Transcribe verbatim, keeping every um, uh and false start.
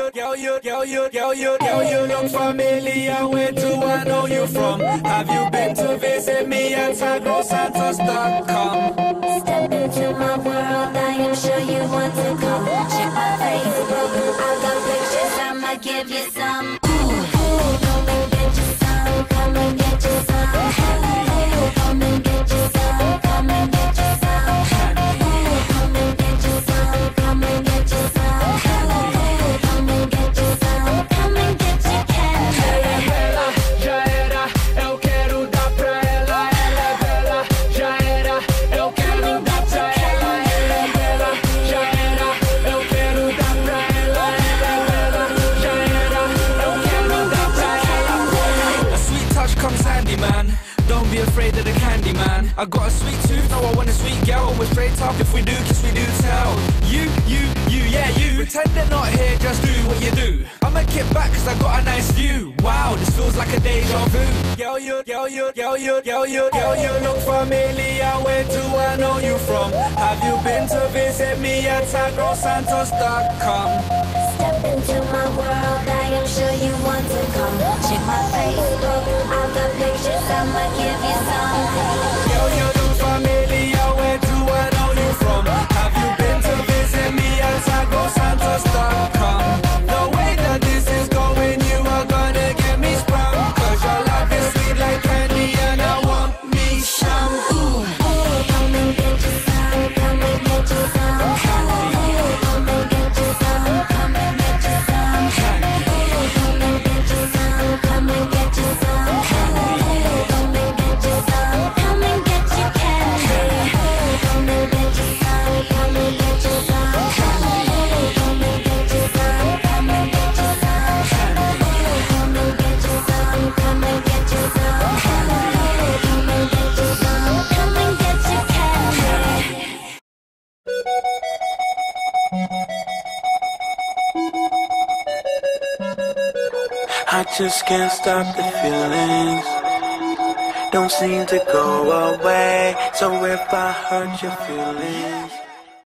you, yo, you, yo, you, yo, you, yo, you look familiar. Where do I know you from? Have you been to visit me at Marcus Santos dot com? Step into my world, I am sure you want to come. Check my Facebook, I've got pictures, I'ma give you some. Ooh, come and get you some, come and get you some. Ooh, come and get you some, come and get you some. Ooh, come and get you some, come and get you some. Ooh, come and get you some, come and get you candy. Ela já era, eu quero dar pra ela. Ela é bela, já era, eu quero dar pra ela. Ela é bela, já era, eu quero dar pra ela. Ela é bela, já era, eu quero dar pra ela. A sweet touch comes handy, man. Don't be afraid of the candy, man. I got a sweet tooth, no I want a sweet girl. We're straight up, if we do kiss we do tell. You, you, you, yeah you. Pretend they're not here, just do what you do. I'ma kick back cause I got a nice view. Wow, this feels like a deja vu. Yo, you, yo, you, yo, you, yo, you, yo, you look familiar. Where do I know you from? Have you been to visit me at Marcus Santos dot com? Step into my world, I am sure you want to come. Check my Facebook, I've got pictures, I'ma give you some. Yo, you look familiar. Where do I know you from? Have you been to visit me at Marcus Santos dot com? The way that this is going, you are gonna get me sprung. Cause your love is sweet like candy and I want me some. Ooh. Ooh, come and get you some, come and get you some. Ooh, come and get you some, come and get you some. Ooh, come and get you some, come and get you some. Ooh, come and get you some, come and get you candy. Ooh, come and get you some, come and get you some. Ooh, come and get you some, come and get you some. Ooh, come and get you some, come and get you some. Ooh, come and get you some, come and get you candy. I just can't stop the feelings, don't seem to go away. So if I hurt your feelings,